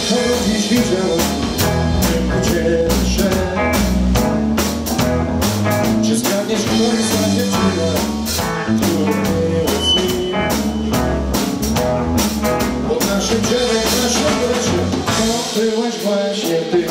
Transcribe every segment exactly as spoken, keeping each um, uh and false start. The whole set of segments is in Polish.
kogo dziś widziałem, ucieszę. Czy zgadniesz, kto jest ta dziewczyna, która była z nim? Pod naszym drzewem, w naszym ogrodzie, to byłaś właśnie ty.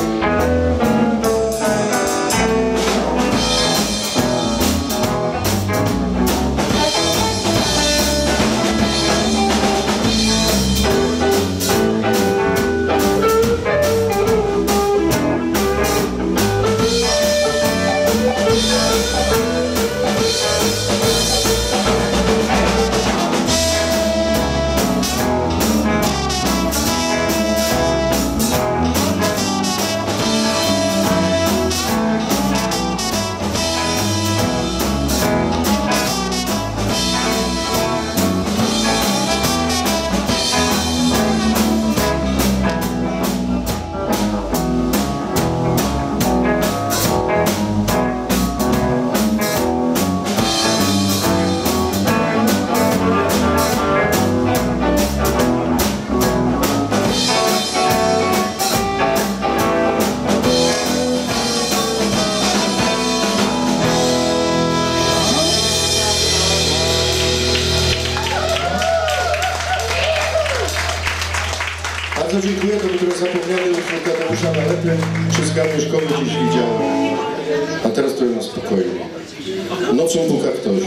Bardzo dziękuję, to był zapomniany utwór Tadeusza Nalepy. Czy zgadniesz, kogo dziś widziałem? A teraz to na spokojnie. Nocą puka ktoś.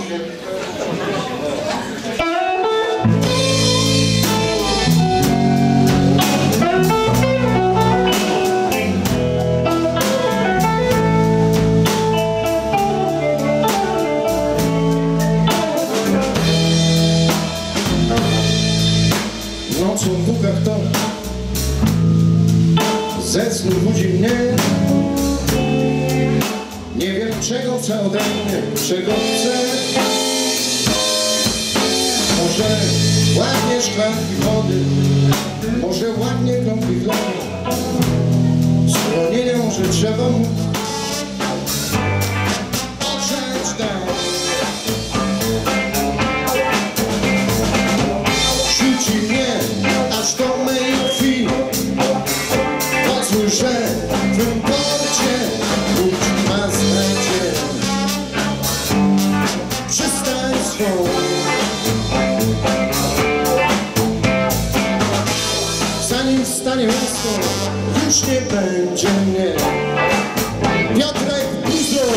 Nocą puka ktoś. Ze snu budzi mnie. Nie wiem, czego chce ode mnie, czego chce. Może ładnie szklanki wody, może ładnie kąpki chleby. Schronienie może trzeba mu odrzeć dał. Rzuci mnie aż do mej krwi. Pozwól, że w tym porcie łódź ma znajdzie przystań swą. Zanim stanie łasko, już nie będzie mnie. Piotrek Buzor.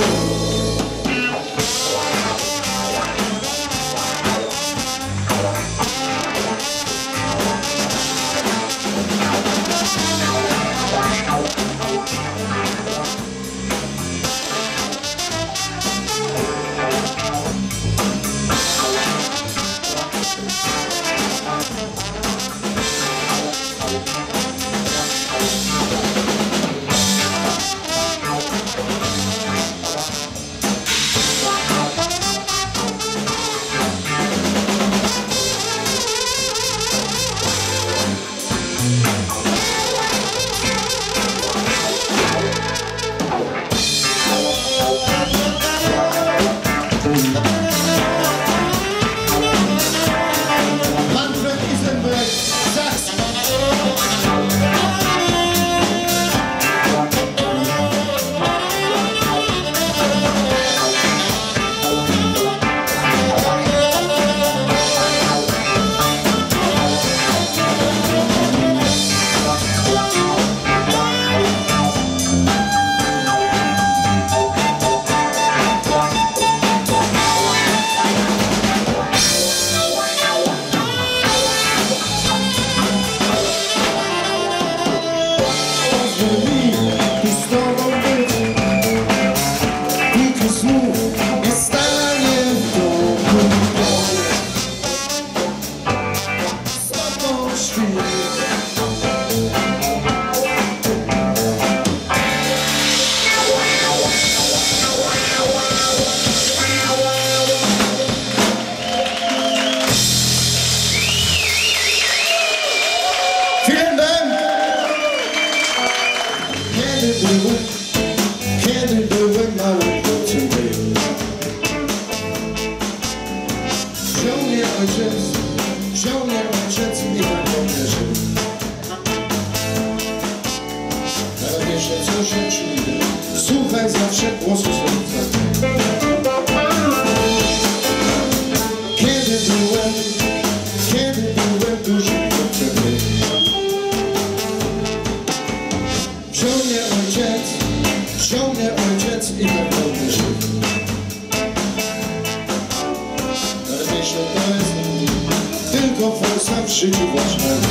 Kiedy byłem mały chłopcem, wziął mnie ojciec, wziął mnie ojciec i tak dobrze żył. zawsze głosu serca. Kiedy byłem, kiedy byłem dużym chłopcem, wziął mnie ojciec, wziął mnie ojciec i tak dobrze żył. Ale myślę, to jest tylko forsa w życiu własnym.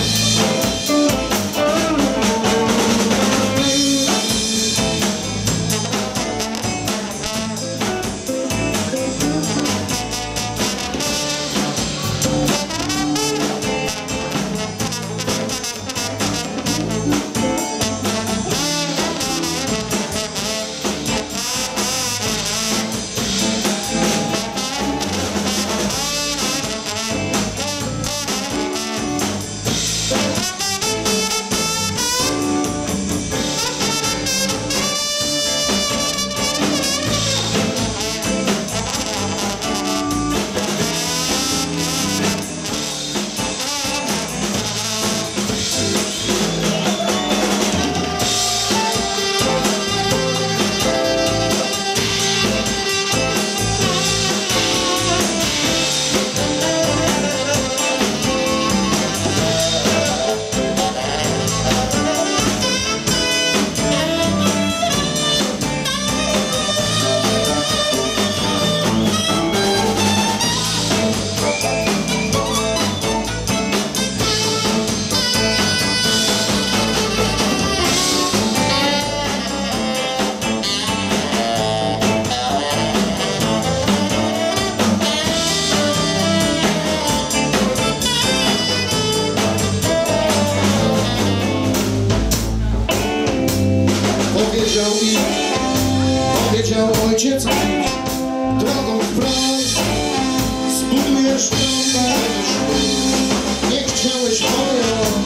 Powiedział i powiedział ojciec, drogą wprost zbudujesz dom, nie chciałeś pojąć,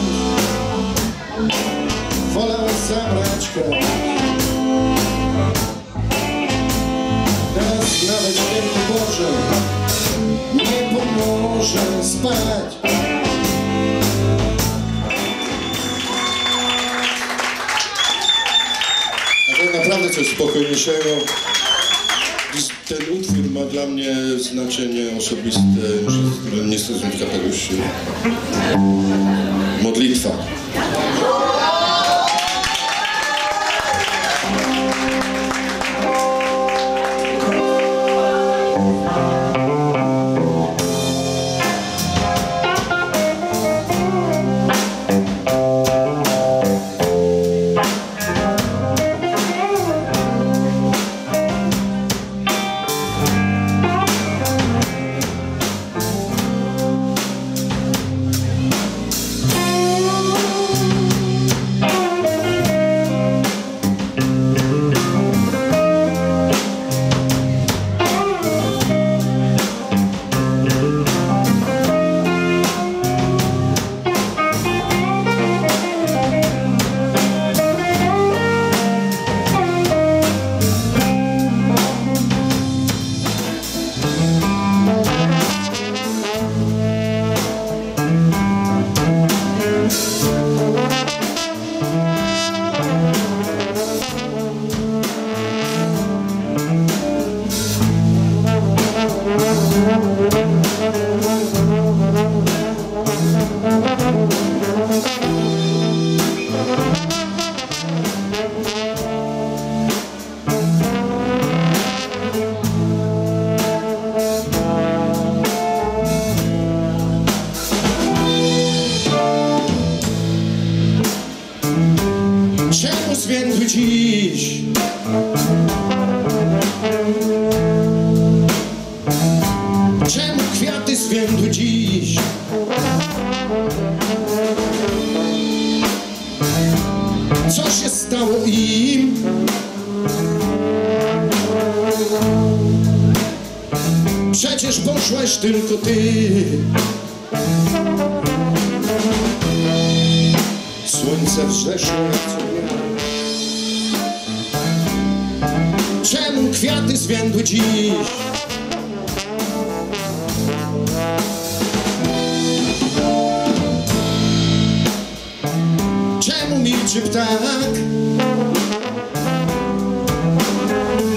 wolałeś zabrać krew. Teraz nawet święty Boże nie pomoże spać. Naprawdę coś spokojniejszego. Ten utwór ma dla mnie znaczenie osobiste, że nie chcę zmienić kapelusz. Modlitwa. Czemu święty dziś? Czemu kwiaty święty dziś? Co się stało im? Przecież poszłaś tylko ty. Słońce wzeszło jak co dnia. Czemu kwiaty zwiędły dziś? Czemu milczy ptak?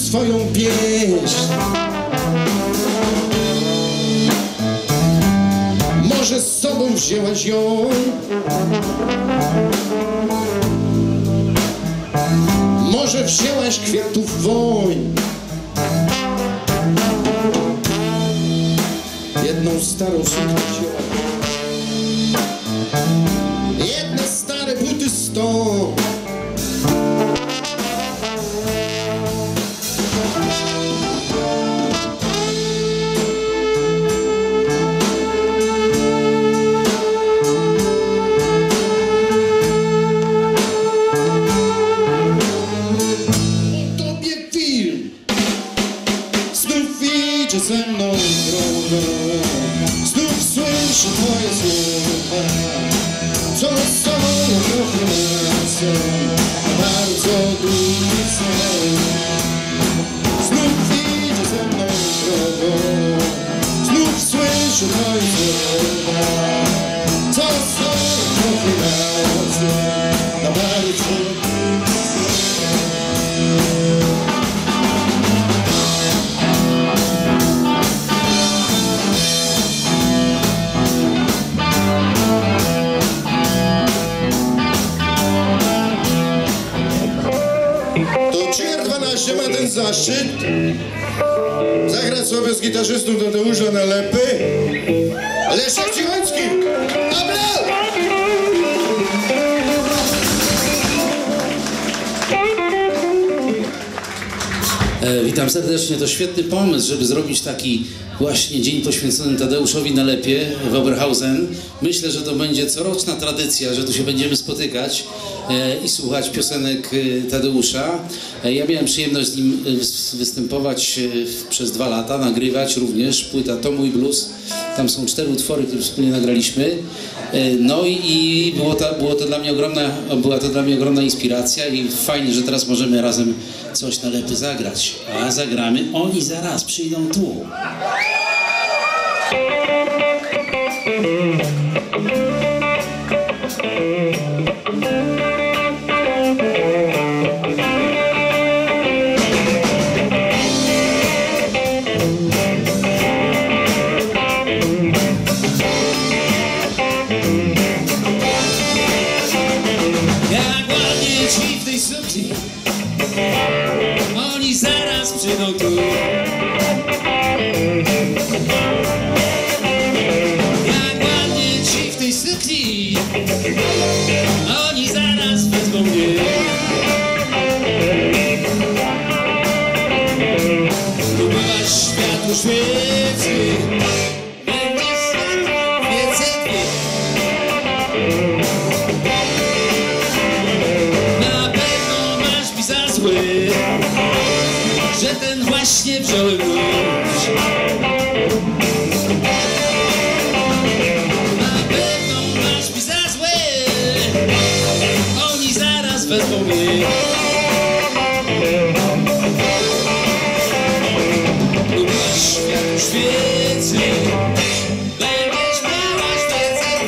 swoją pieśń. Może z sobą wzięłaś ją, może wzięłaś kwiatów woń, jedną starą suknię wzięła, jedne stare buty stąd. Idzie ze mną drogą, znów słyszę twoje słowa, co są jak okręcą, bardzo długi sen. Znów idzie ze mną drogą, znów słyszę twoje słowa, co są jak okręcą, na bardzo długi sen. dwanaście ma ten zaszczyt zagrać sobie z gitarzystą Tadeusza Nalepy, Leszek Cichoński. E, witam serdecznie. To świetny pomysł, żeby zrobić taki właśnie dzień poświęcony Tadeuszowi Nalepie w Oberhausen. Myślę, że to będzie coroczna tradycja, że tu się będziemy spotykać e, i słuchać piosenek e, Tadeusza. E, ja miałem przyjemność z nim e, występować e, przez dwa lata, nagrywać również płyta To Mój Blues. Tam są cztery utwory, które wspólnie nagraliśmy. E, no i, i było, to, było to dla mnie ogromna, była to dla mnie ogromna inspiracja i fajnie, że teraz możemy razem coś Nalepy zagrać. A zagramy Oni zaraz przyjdą tu. Jak ładnie ci w tej sukni, oni zaraz przyjdą tu. Jak ładnie ci w tej sukni, oni zaraz wezmą mnie. Tu byłaś światło świecy, będzie światło wiece dwie. Na pewno masz mi za zły, że ten właśnie wziąłem nóż. Na pewno masz mi za złe, oni zaraz wezmą mnie. Lubisz światło świecy, będziesz miałaś więcej.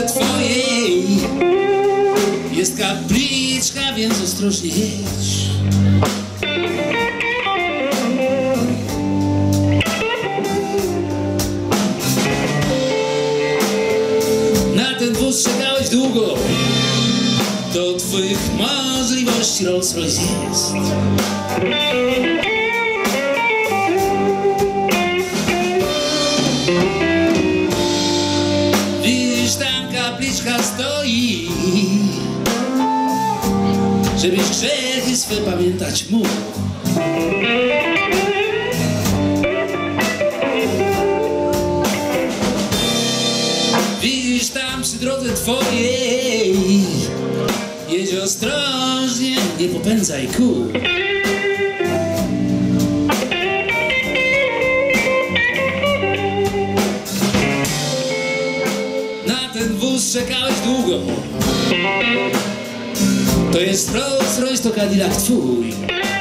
twojej jest kapliczka, więc ostrożnie jedź. Na ten wóz czekałeś długo, do twoich możliwości Rolls Royce jest. Widzisz, tam kapliczka stoi, żebyś grzechy swe pamiętać mógł. Widzisz, tam przy drodze twojej jedź ostrożnie, nie popędzaj kół. Na ten wóz czekałeś długo, to jest Rolls Royce, to Cadillac twój.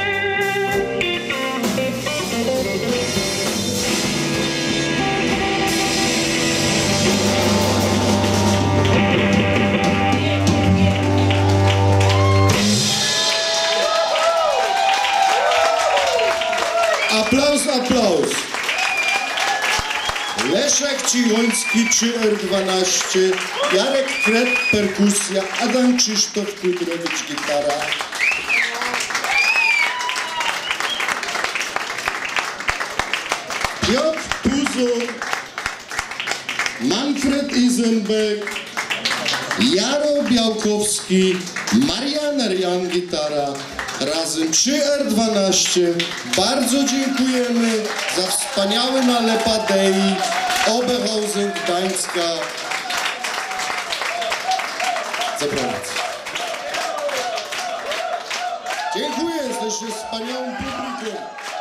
Aplauz, aplauz. Leszek Cichoński, trzy R dwanaście, Jarek Krep, perkusja, Adam Krzysztof Kudrowicz, gitara. Piotr Puzo, Manfred Isenbeck, Jaro Białkowski, Marian Rian, gitara. Razem trzy R dwanaście. Bardzo dziękujemy za wspaniały nalepadei Oberhausen Gdańska. Zapraszam. Dziękuję, jesteście wspaniałą publiką.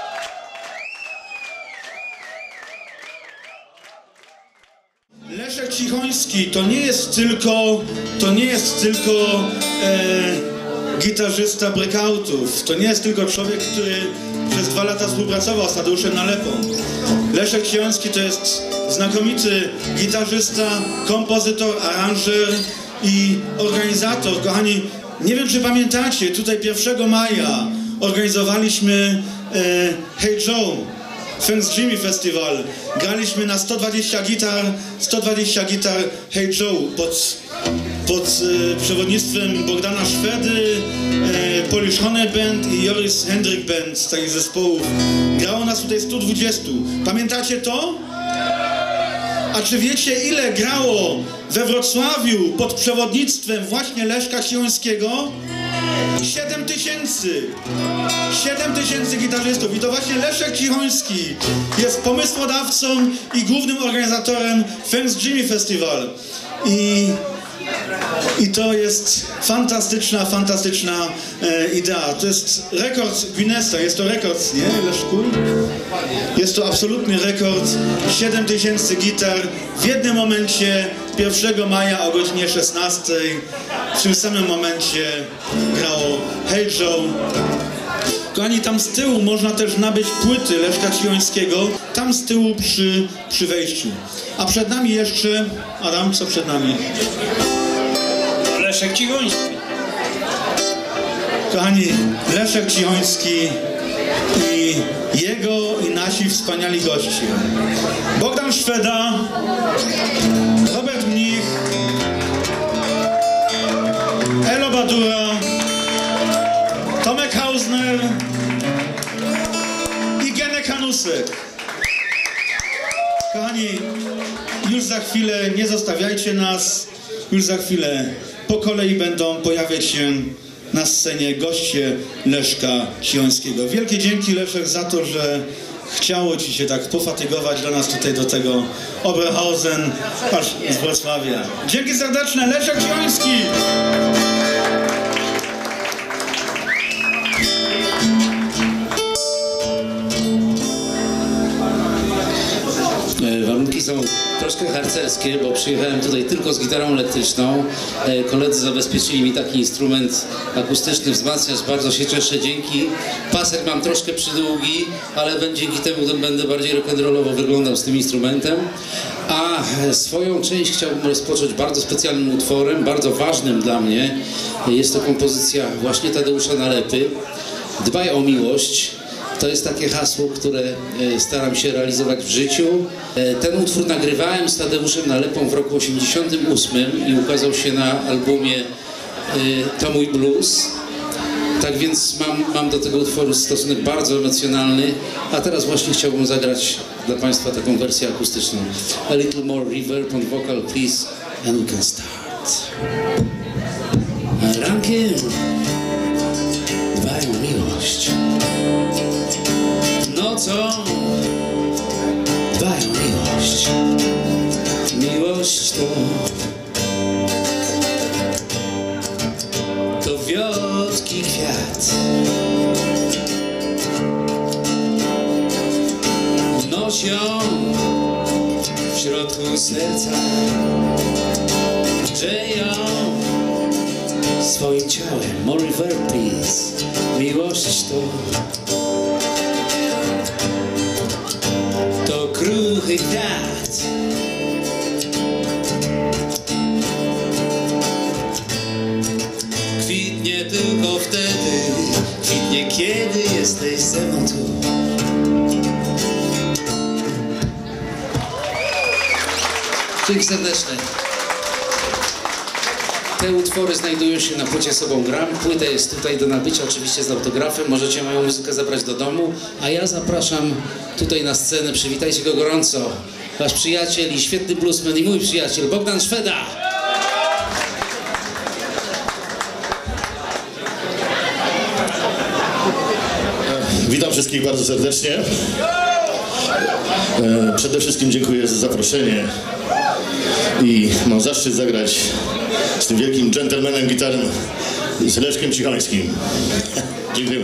Leszek Cichoński to nie jest tylko, to nie jest tylko e, gitarzysta breakoutów. To nie jest tylko człowiek, który przez dwa lata współpracował z Tadeuszem Nalepą. Leszek Cichoński to jest znakomity gitarzysta, kompozytor, aranżer i organizator. Kochani, nie wiem, czy pamiętacie, tutaj pierwszego maja organizowaliśmy e, Hey Joe, Thanks Jimmy Festival. Graliśmy na sto dwadzieścia gitar, sto dwadzieścia gitar Hey Joe pod, pod e, przewodnictwem Bogdana Szwedy, e, Polish Honey Band i Joris Hendrik Band z takich zespołów. Grało nas tutaj sto dwadzieścia. Pamiętacie to? A czy wiecie, ile grało we Wrocławiu pod przewodnictwem właśnie Leszka Cichońskiego? siedem tysięcy! siedem tysięcy gitarzystów. I to właśnie Leszek Cichoński jest pomysłodawcą i głównym organizatorem Thanks Jimmy Festival. I, i to jest fantastyczna, fantastyczna e, idea. To jest rekord Guinnessa, jest to rekord, nie, Leszku? Jest to absolutny rekord. siedem tysięcy gitar w jednym momencie pierwszego maja o godzinie szesnastej. W tym samym momencie grało Hey Joe. Kochani, tam z tyłu można też nabyć płyty Leszka Cichońskiego. Tam z tyłu przy, przy wejściu. A przed nami jeszcze... Adam, co przed nami? Leszek Cichoński. Kochani, Leszek Cichoński i jego i nasi wspaniali goście. Bogdan Szweda, Robert Mnich, Elo Badura, Tomek Hausner i Genek Hanusek. Kochani, już za chwilę nie zostawiajcie nas, już za chwilę po kolei będą pojawiać się na scenie goście Leszka Cichońskiego. Wielkie dzięki, Leszek, za to, że chciało ci się tak pofatygować do nas tutaj, do tego Oberhausen aż z Wrocławia. Dzięki serdeczne, Leszek Cichoński! Warunki są troszkę harcerskie, bo przyjechałem tutaj tylko z gitarą elektryczną. E, Koledzy zabezpieczyli mi taki instrument akustyczny, wzmacniacz, bardzo się cieszę, dzięki. Pasek mam troszkę przydługi, ale ben- dzięki temu będę bardziej rock'n'rollowo wyglądał z tym instrumentem. A swoją część chciałbym rozpocząć bardzo specjalnym utworem, bardzo ważnym dla mnie. Jest to kompozycja właśnie Tadeusza Nalepy. Dbaj o miłość. To jest takie hasło, które e, staram się realizować w życiu. E, Ten utwór nagrywałem z Tadeuszem Nalepą w roku osiemdziesiątym ósmym i ukazał się na albumie e, To mój blues. Tak więc mam, mam do tego utworu stosunek bardzo emocjonalny, a teraz właśnie chciałbym zagrać dla Państwa taką wersję akustyczną. A little more reverb on vocal, please, and we can start. Rankiem dbaj o miłość. Nocą dbaj o miłość. Miłość to to wiotki kwiat. Noś ją w środku serca, grzej ją swoim ciałem. More reverb, please. Miłość to to kruchy kwiat. Kwitnie tylko wtedy, kwitnie kiedy jesteś ze mną tu. Dzięki serdeczne. Te utwory znajdują się na płycie Sobą Gram. Płyta jest tutaj do nabycia, oczywiście z autografem. Możecie moją muzykę zabrać do domu. A ja zapraszam tutaj na scenę. Przywitajcie go gorąco. Wasz przyjaciel i świetny bluesman i mój przyjaciel Bogdan Szweda. Witam wszystkich bardzo serdecznie. E, Przede wszystkim dziękuję za zaproszenie i mam zaszczyt zagrać z tym wielkim dżentelmenem gitarem, z Leszkiem Cichańskim. Dziękuję.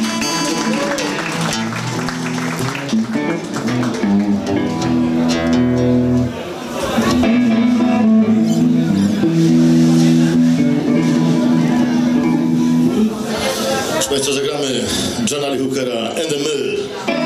Proszę Państwa, zagramy Johna Lee Hookera and the Mill.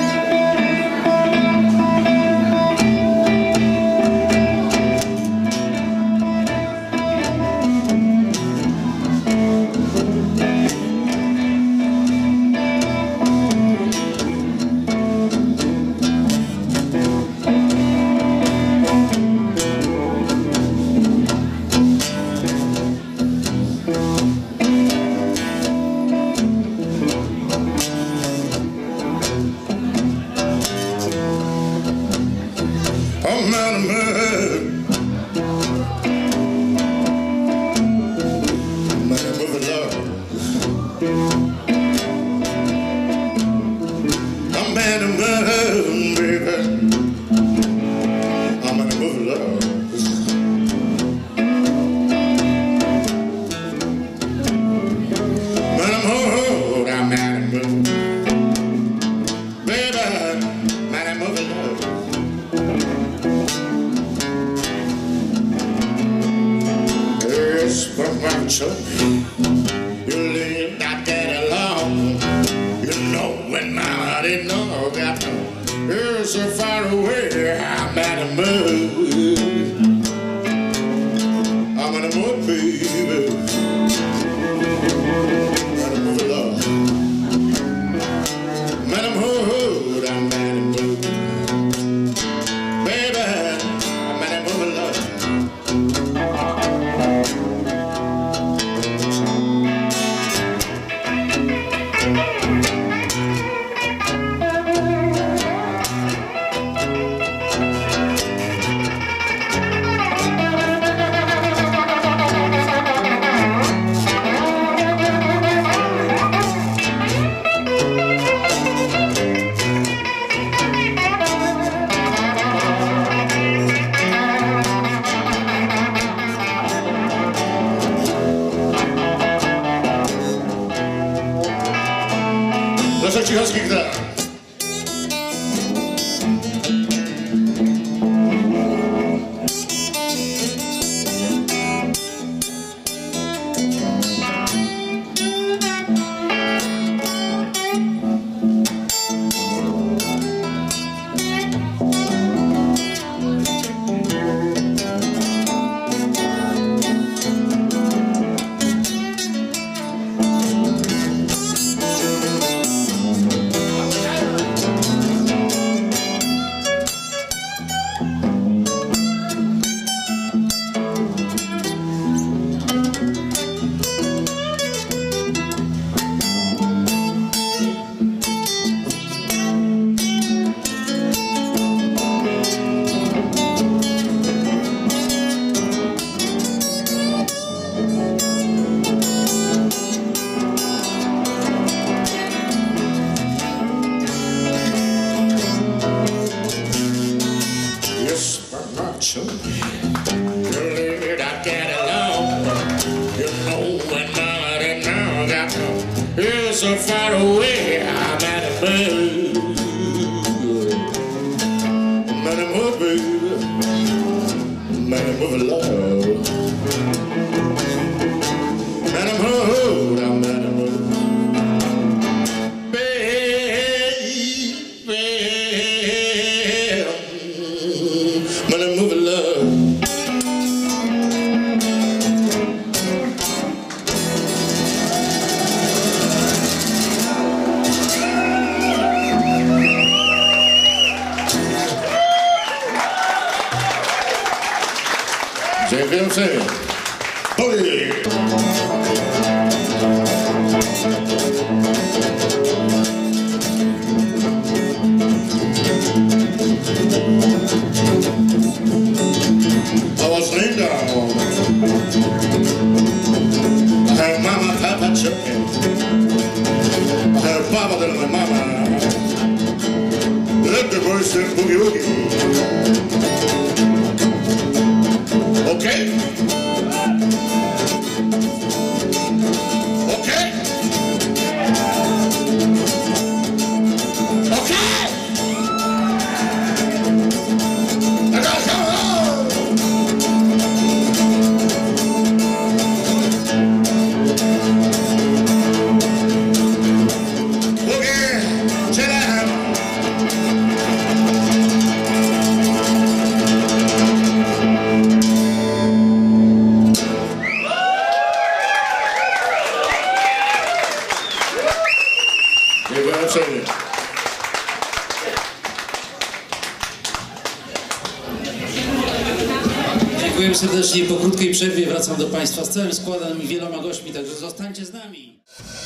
I'm out of mud. Man, I'm moving love. I'm out of mud, baby. I'm out of moving love. Man, I'm old, I'm out of mud. Baby, man, I'm moving love. But my children, you live not that alone. You know when I didn't know that you're so far away. I'm at a mood. I'm at a mood, baby. At a mood, love. I'm at a mood. I'm at a mood, baby. I'm at a mood, love. Leszek Cichowski gra. You're so far away, I'm at a move. Man, I'm moving, man, I'm moving low. Man, I'm moving, I'm at a move. Baby, man, I'm moving low. Dziękuję uprzejmie. Oj! I was named down. I had mama, papa, chicken. I had papa, then my mama. Let the boys sing boogie woogie. Okay? Okay? Okay? I gotta come on! Boogie, chill out. Dziękuję uprzejmie. Dziękuję serdecznie. Po krótkiej przerwie wracam do Państwa z całym składem i wieloma gośćmi, także zostańcie z nami.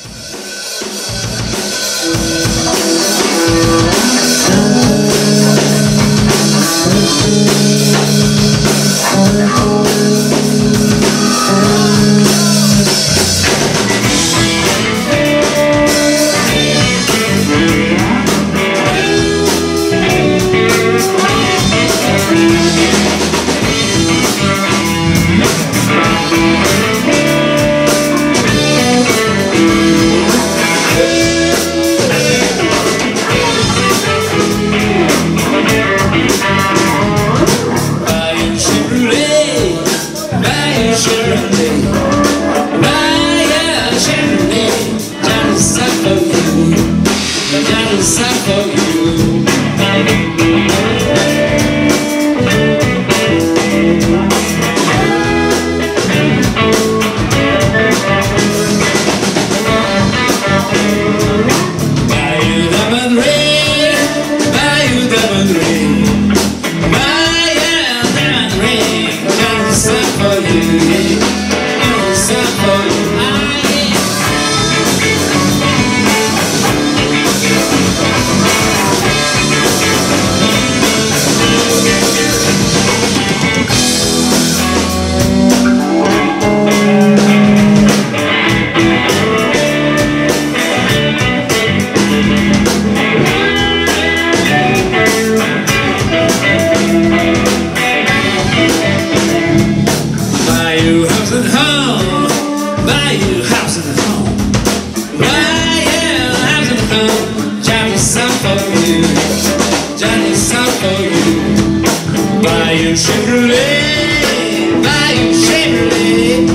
Chevrolet, buy you Chevrolet,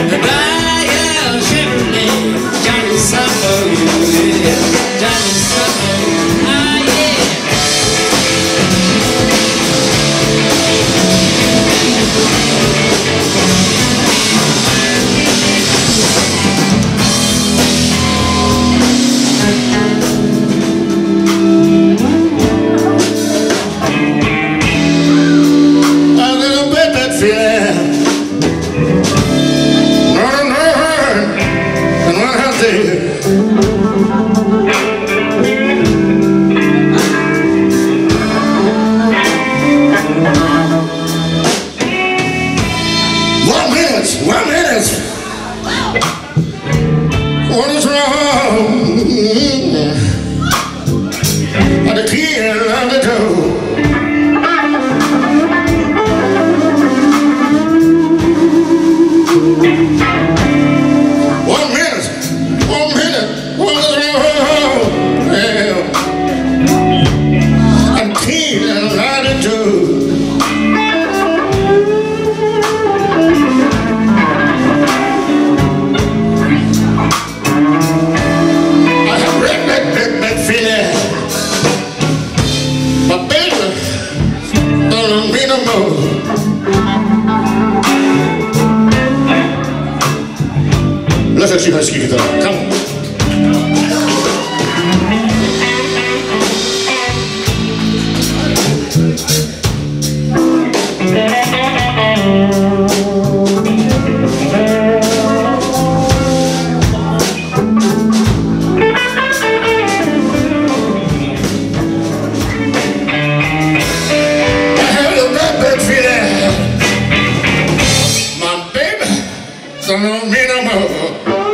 buy you Chevrolet, Johnny some for you, yeah. Johnny some for you, ah yeah. One minute, one minute. What is wrong? At the key and the door. One minute, one minute. Leszek Cichański, gitara. Come on. Don't know me no more.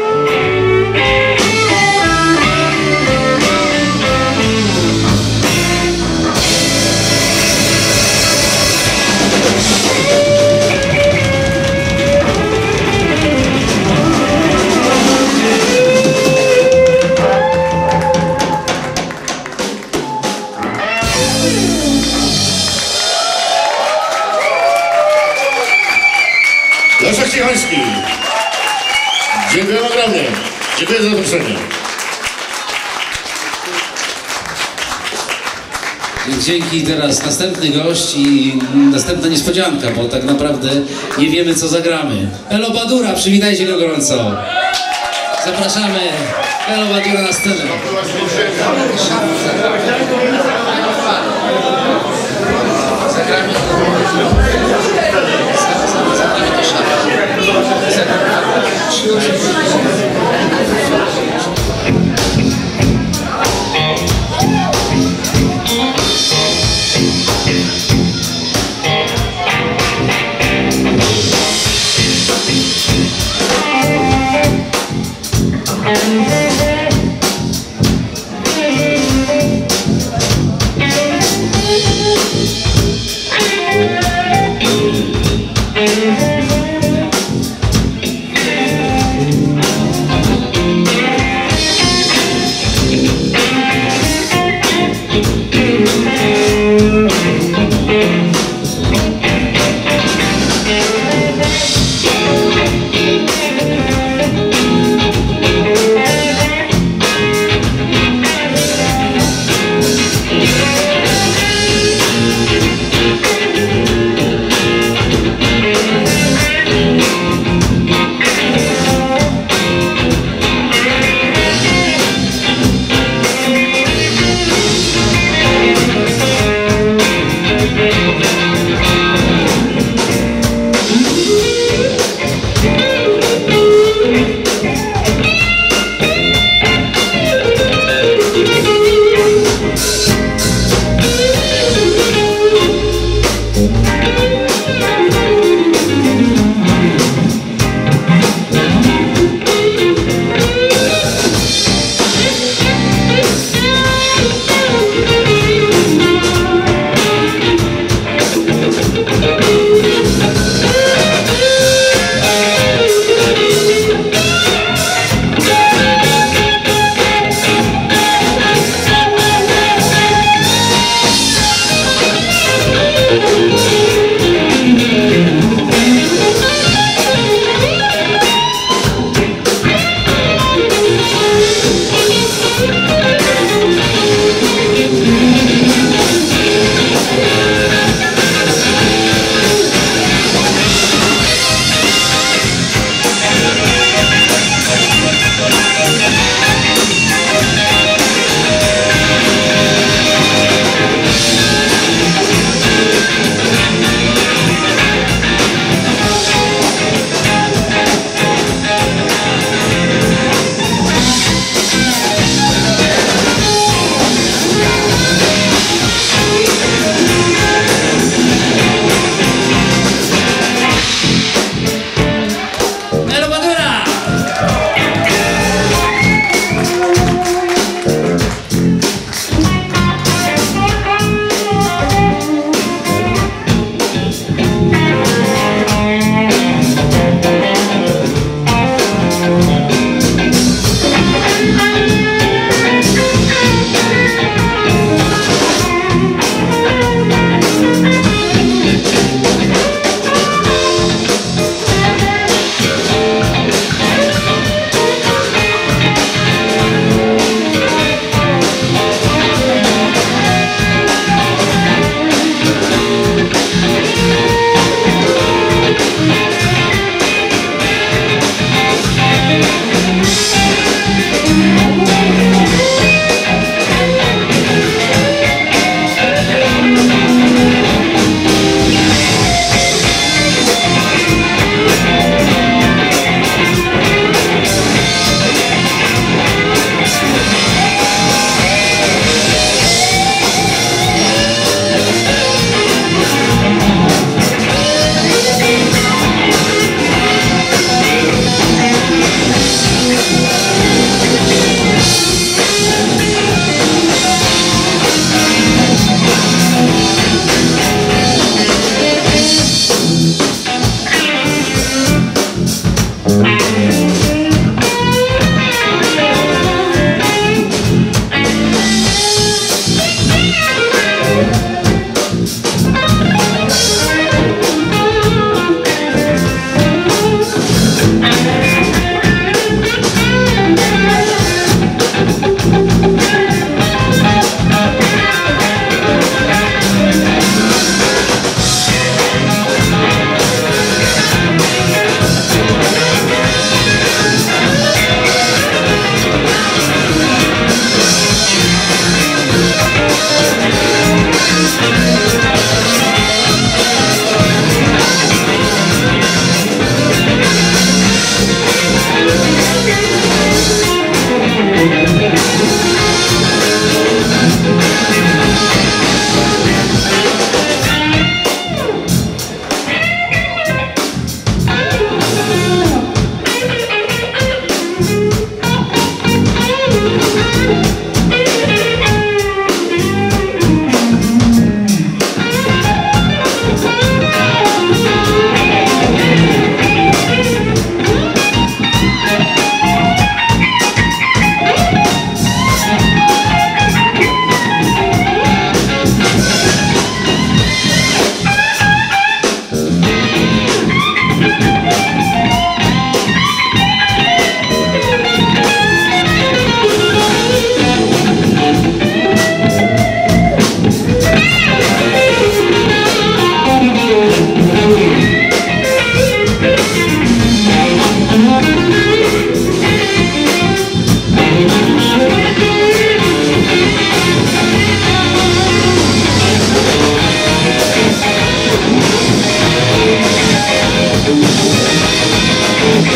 Leszek Cichański. Dziękuję ogromnie. Dziękuję za zaproszenie. Dzięki. Teraz następny gość i następna niespodzianka, bo tak naprawdę nie wiemy, co zagramy. Elo Badura, przywitajcie go gorąco. Zapraszamy Elo Badura na scenę. Zagramy. Thank you.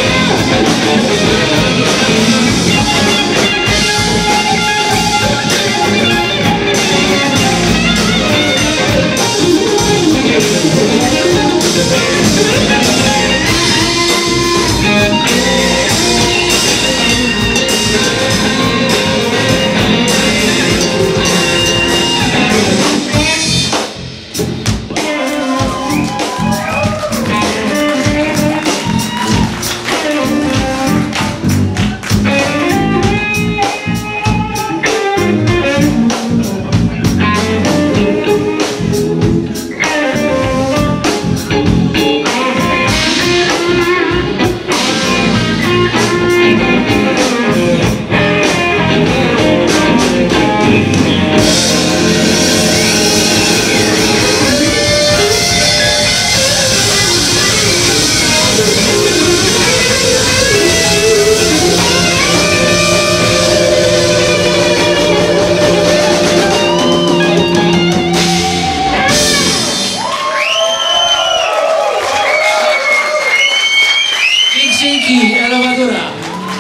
Dzięki, Elewatora.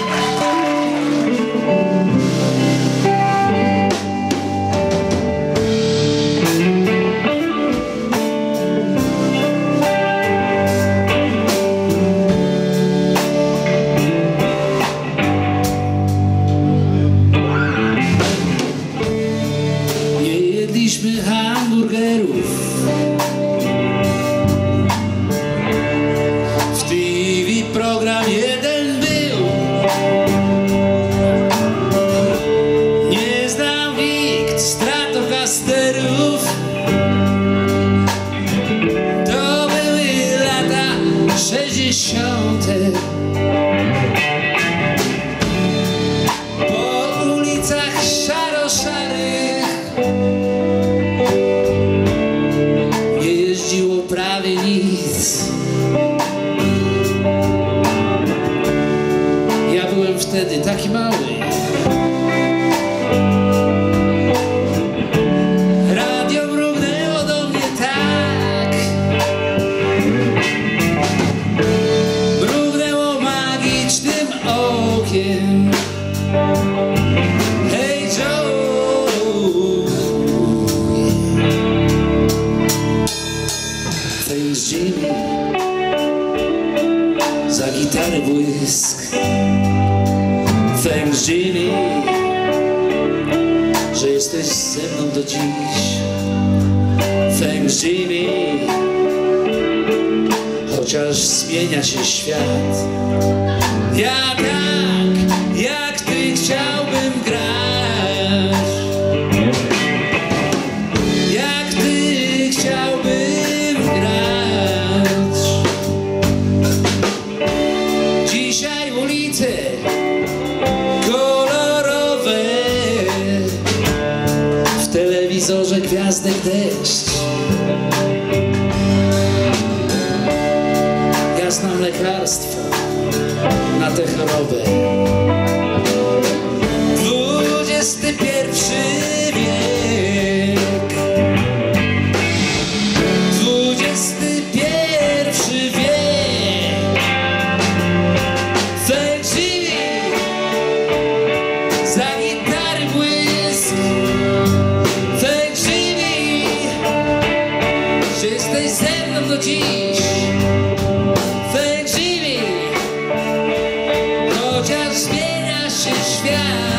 Nie jedliśmy hamburgerów. W T V program jeden był. Nie znam nikt Stratocasterów. To były lata sześćdziesiąte. Po ulicach szaro-szarych nie jeździło prawie nic. Ja byłem wtedy taki mały. Radio mrugnęło do mnie tak. Mrugnęło magicznym okiem. Hey Joe, thanks Jimmy za gitary błysk. Thanks Jimmy, że jesteś ze mną do dziś. Thanks Jimmy, chociaż zmienia się świat. Ja tak, jak ty chciałbym grać. Jak ty chciałbym grać. Dzisiaj ulice kolorowe, w telewizorze gwiazdek deszcz. Ja znam lekarstwo na tę chorobę. Dwudziesty pierwszy wiek. Dwudziesty pierwszy wiek. Thanks Jimmy za gitary błysk. Thanks Jimmy, że jesteś ze mną do dziś. Thanks Jimmy, chociaż zmienia się świat.